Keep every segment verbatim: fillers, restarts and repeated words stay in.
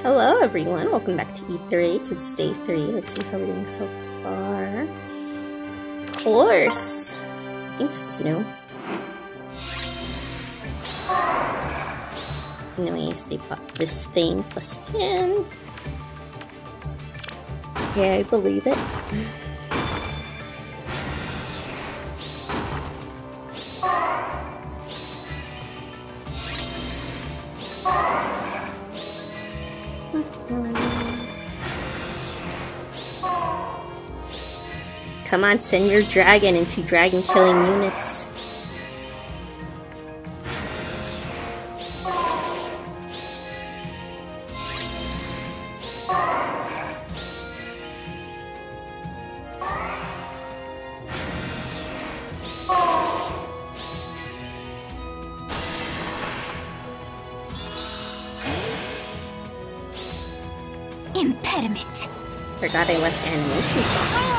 Hello everyone, welcome back to E three. It's day three. Let's see how we're doing so far. Of course! I think this is new. Anyways, they bought this thing plus ten. Yeah, I believe it. Come on, send your dragon into dragon killing units. Impediment. Forgot I left animations on.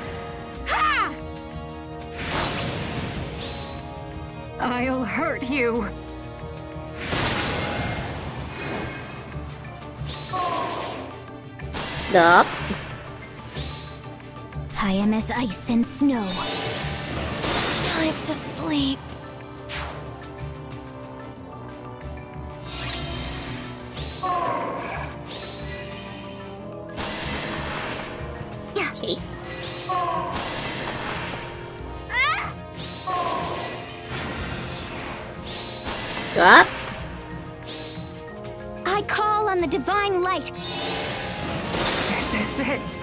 I'll hurt you. Up. I am as ice and snow. Time to sleep. Okay. Up. I call on the divine light. This is it.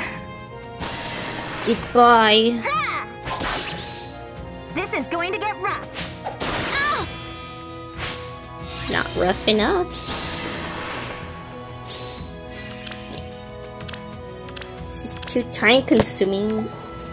Goodbye. Ah! This is going to get rough. Ah! Not rough enough. This is too time consuming.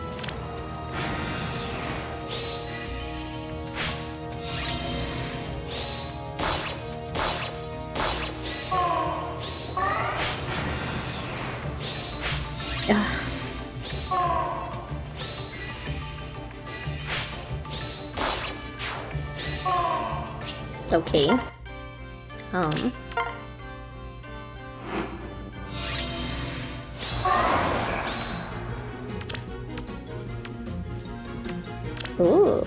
Okay. Um. Ooh.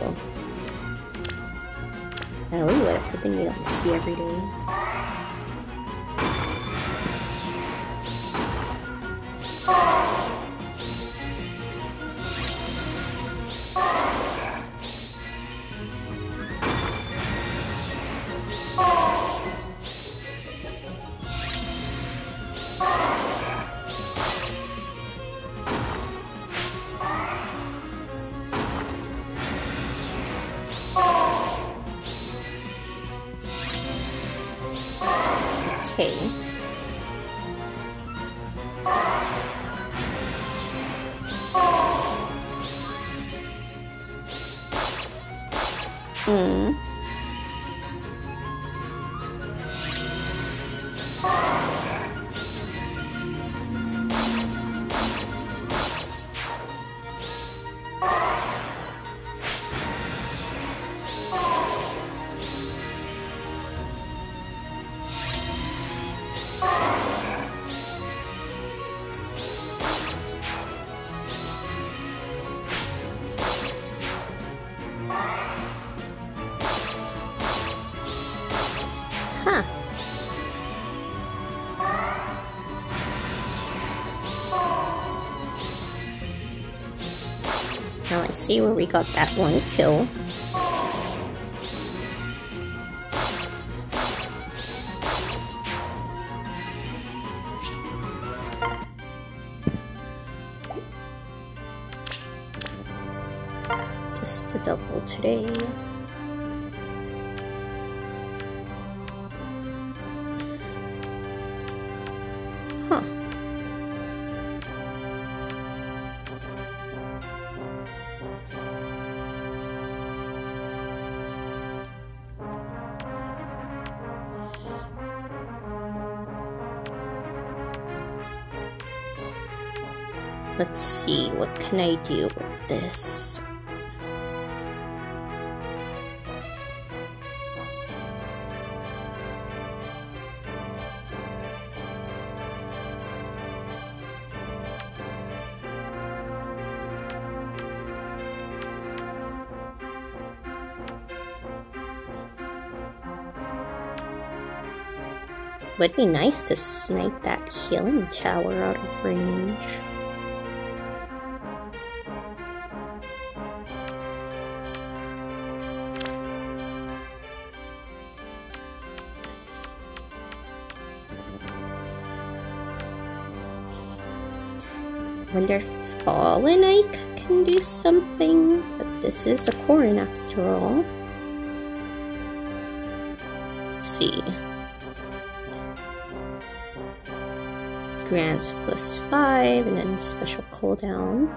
Oh, that's something you don't see every day. Okay. Hmm. Huh. Now I see where we got that one kill. Just a double today. Huh. Let's see, what can I do with this? Would be nice to snipe that healing tower out of range. Wonder if Fallen Ike can do something, but this is a Corrin after all. Let's see. Grants plus five and then special cooldown.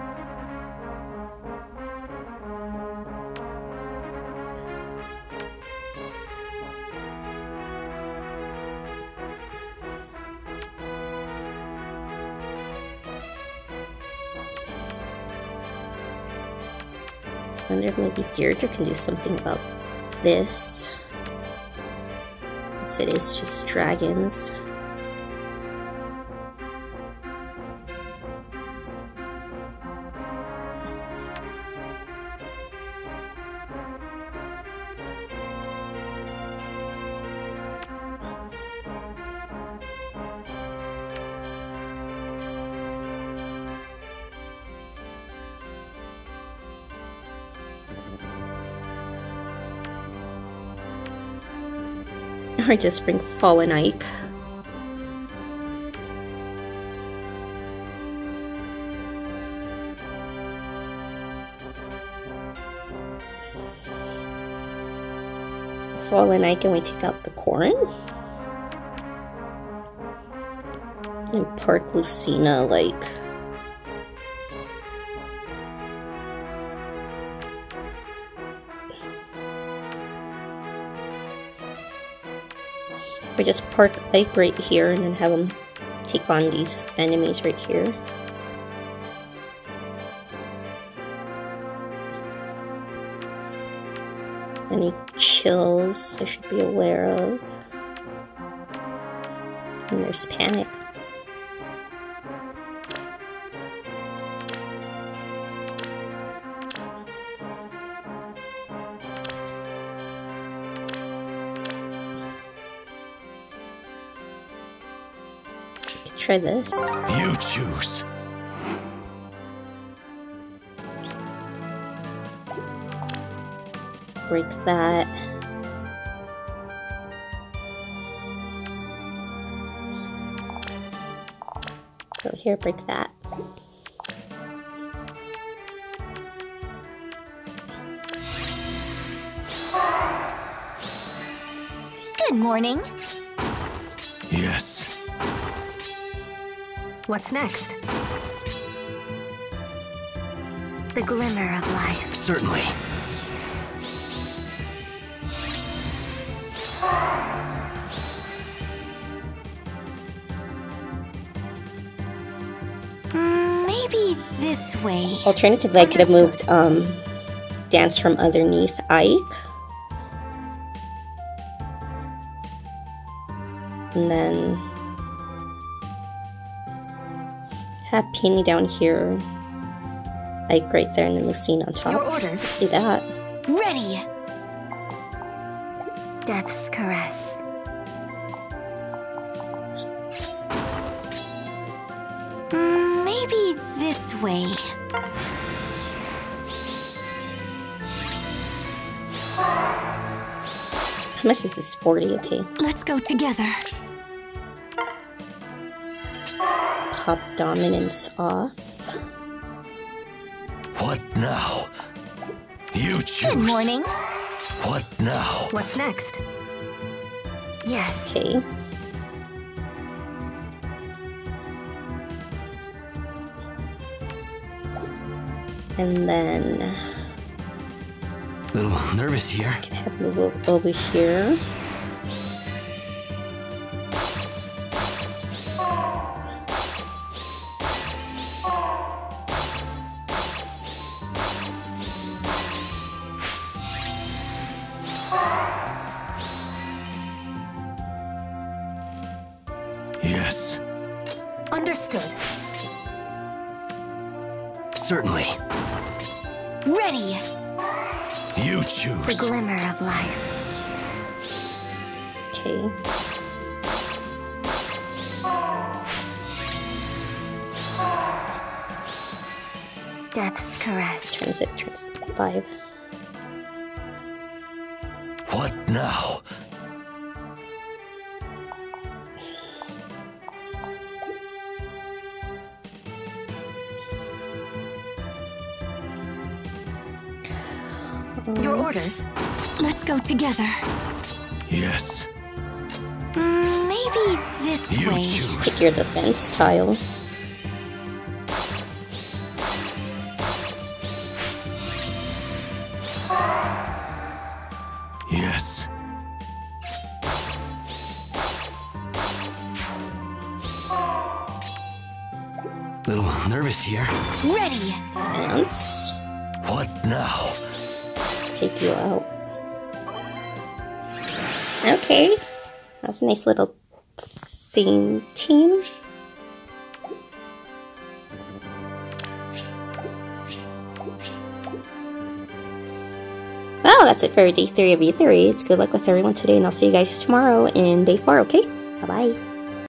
I wonder if maybe Deirdre can do something about this, since it is just dragons. Or just bring Fallen Ike. Fallen Ike and we take out the Corrin. And park Lucina like... We just park Ike right here and then have him take on these enemies right here. Any chills I should be aware of. And there's Panic. Try this. You choose. Break that. Go here, break that. Good morning. Yes. What's next? The glimmer of life. Certainly. Mm, maybe this way. Alternatively, I could have moved um, Dance from underneath Ike. And then have Penny down here, Ike right there, and then Lucina on top. Your orders. Do that. Ready. Death's caress. Mm, maybe this way. How much is this? forty, okay. Let's go together. Pop dominance off. What now? You choose. Good morning. What now? What's next? Yes. Okay. And then Little nervous here. I can have move o- over here. Yes. Understood. Certainly. Ready. You The choose. glimmer of life. Okay. Death's caress. Turns it, turns five. What now? Your orders? Let's go together. Yes. Mm, maybe this You way. choose. Pick your defense tile. Yes. Little nervous here. Ready. Bounce. What now? Take you out. Okay. That's a nice little theme team. Well, that's it for day three of E three. It's good luck with everyone today, and I'll see you guys tomorrow in day four, okay? Bye-bye.